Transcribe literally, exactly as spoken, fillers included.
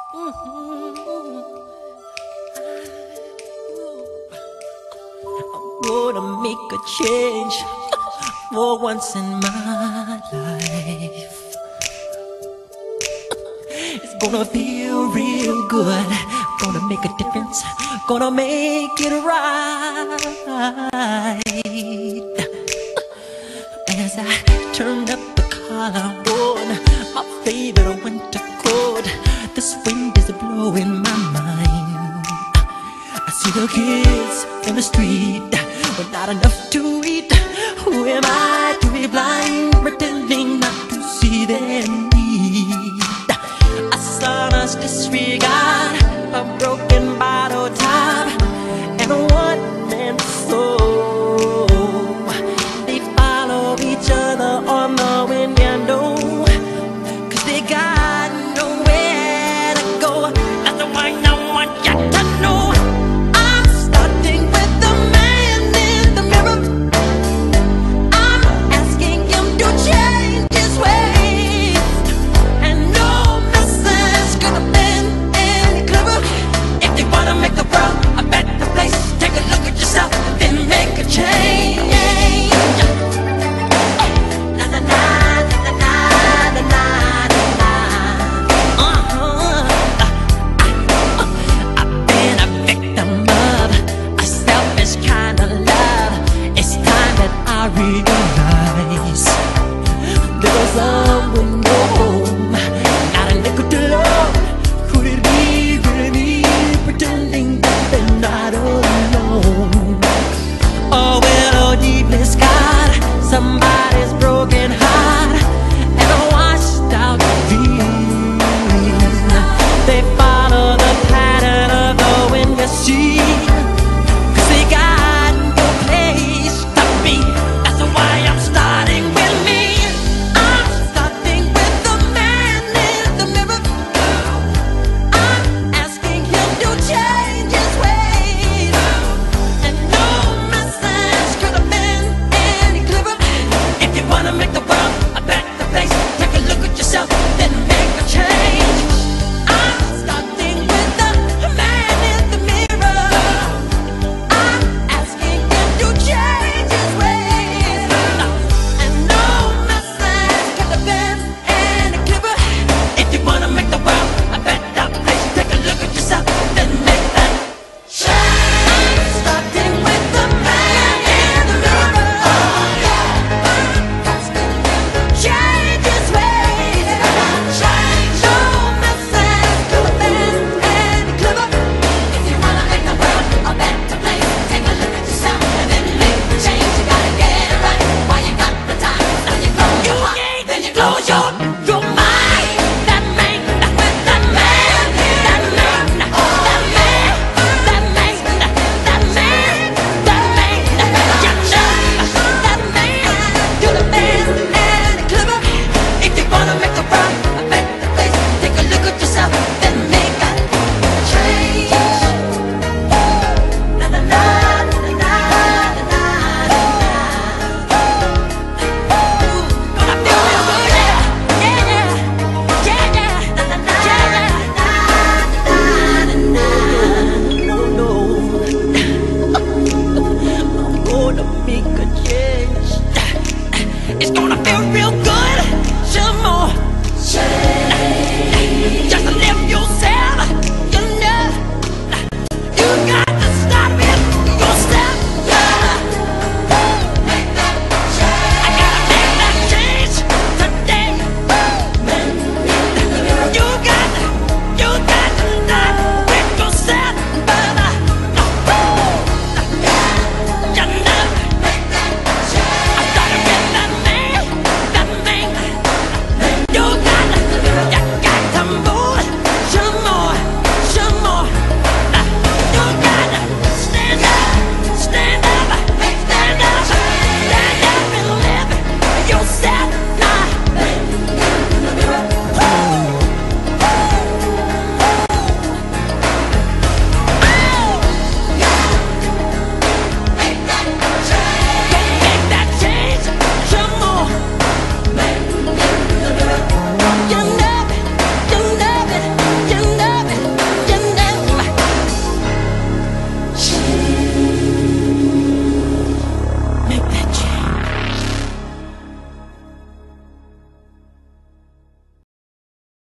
Gonna make a change for once in my life. It's gonna feel real good. Gonna make a difference. Gonna make it right. As I turn up the collar on my favorite winter coat, this wind is blowing my mind. I see the kids in the street with not enough to eat. Who am I